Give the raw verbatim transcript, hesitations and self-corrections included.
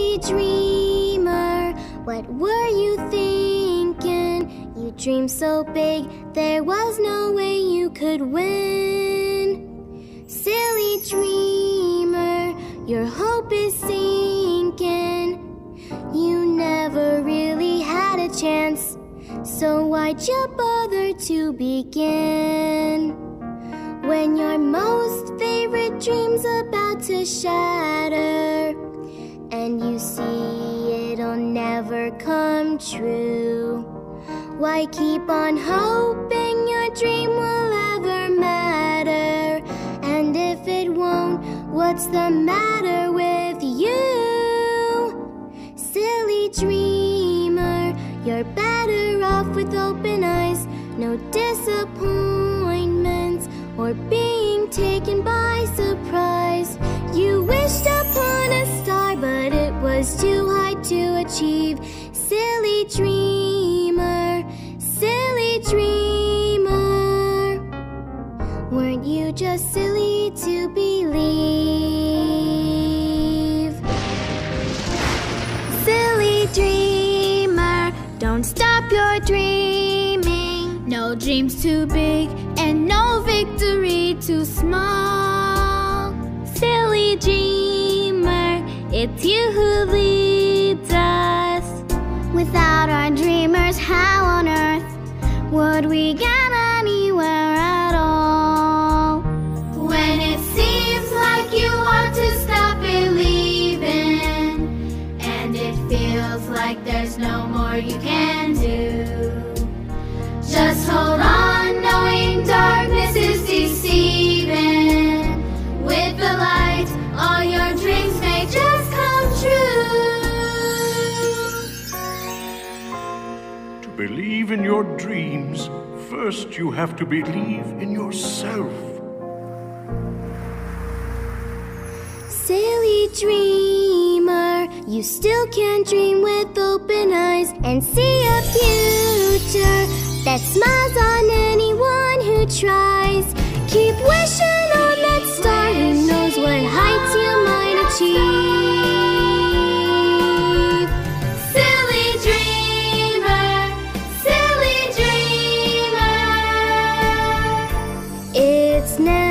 Silly dreamer, what were you thinking? You dreamed so big, there was no way you could win. Silly dreamer, your hope is sinking. You never really had a chance, so why'd you bother to begin? When your most favorite dream's about to shatter, and you see it'll never come true, why keep on hoping your dream will ever matter? And if it won't, what's the matter with you? Silly dreamer, you're better off with open eyes. No disappointments or being taken by surprise. You wished upon a star, but it was too high to achieve. Silly dreamer, silly dreamer, weren't you just silly to believe? Silly dreamer, don't stop your dreaming. No dream's too big and no victory too small. Silly dreamer, it's you who leads us. Without our dreamers, how on earth would we get anywhere at all? When it seems like you want to stop believing, and it feels like there's no more you can do, just hold on, knowing darkness is deceiving. With the light, all your dreams may just come true. To believe in your dreams, first you have to believe in yourself. Silly dreamer, you still can dream with open eyes and see a future that smiles on anyone who tries. Keep wishing on that star, who knows what heights you might achieve. Silly dreamer, silly dreamer, it's never